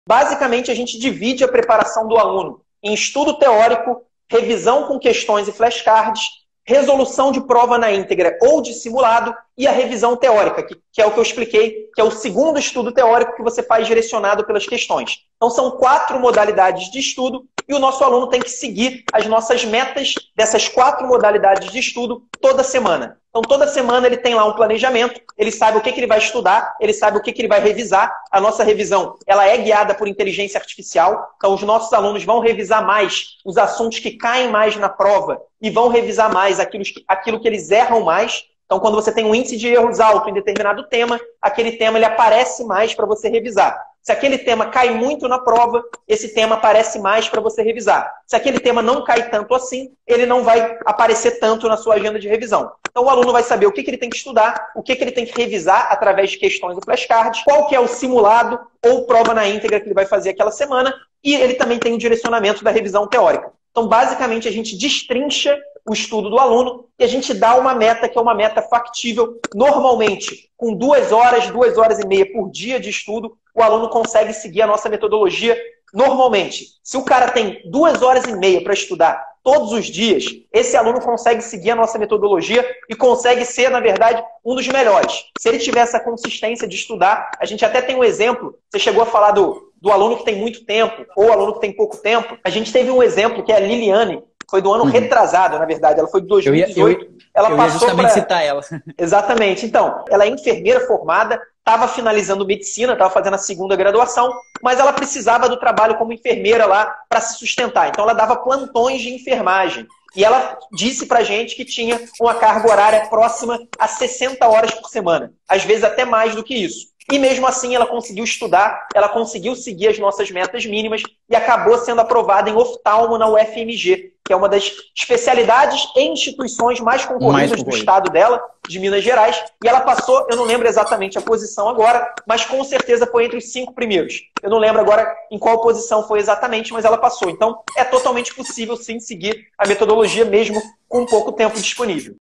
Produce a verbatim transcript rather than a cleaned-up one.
Basicamente, a gente divide a preparação do aluno em estudo teórico, revisão com questões e flashcards, resolução de prova na íntegra ou de simulado e a revisão teórica, que, que é o que eu expliquei, que é o segundo estudo teórico que você faz direcionado pelas questões. Então, são quatro modalidades de estudo e o nosso aluno tem que seguir as nossas metas dessas quatro modalidades de estudo toda semana. Então, toda semana ele tem lá um planejamento, ele sabe o que, que ele vai estudar, ele sabe o que, que ele vai revisar. A nossa revisão ela é guiada por inteligência artificial, então os nossos alunos vão revisar mais os assuntos que caem mais na prova e vão revisar mais aquilo, aquilo que eles erram mais. Então, quando você tem um índice de erros alto em determinado tema, aquele tema ele aparece mais para você revisar. Se aquele tema cai muito na prova, esse tema aparece mais para você revisar. Se aquele tema não cai tanto assim, ele não vai aparecer tanto na sua agenda de revisão. Então, o aluno vai saber o que, que ele tem que estudar, o que, que ele tem que revisar através de questões do flashcard, qual que é o simulado ou prova na íntegra que ele vai fazer aquela semana, e ele também tem o direcionamento da revisão teórica. Então, basicamente, a gente destrincha o estudo do aluno e a gente dá uma meta que é uma meta factível. Normalmente, com duas horas, duas horas e meia por dia de estudo, o aluno consegue seguir a nossa metodologia normalmente. Se o cara tem duas horas e meia para estudar todos os dias, esse aluno consegue seguir a nossa metodologia e consegue ser, na verdade, um dos melhores. Se ele tiver essa consistência de estudar, a gente até tem um exemplo, você chegou a falar do, do aluno que tem muito tempo ou aluno que tem pouco tempo. A gente teve um exemplo que é a Liliane, foi do ano uhum. retrasado, na verdade, ela foi de dois mil e dezoito. Eu ia, eu ia, ela eu passou ia justamente pra... citar ela. Exatamente. Então, ela é enfermeira formada, estava finalizando medicina, estava fazendo a segunda graduação, mas ela precisava do trabalho como enfermeira lá para se sustentar. Então, ela dava plantões de enfermagem. E ela disse pra gente que tinha uma carga horária próxima a sessenta horas por semana. Às vezes até mais do que isso. E mesmo assim ela conseguiu estudar, ela conseguiu seguir as nossas metas mínimas e acabou sendo aprovada em oftalmo na U F M G, que é uma das especialidades e instituições mais concorridas mais do estado dela, de Minas Gerais. E ela passou, eu não lembro exatamente a posição agora, mas com certeza foi entre os cinco primeiros. Eu não lembro agora em qual posição foi exatamente, mas ela passou. Então é totalmente possível sim seguir a metodologia mesmo com pouco tempo disponível.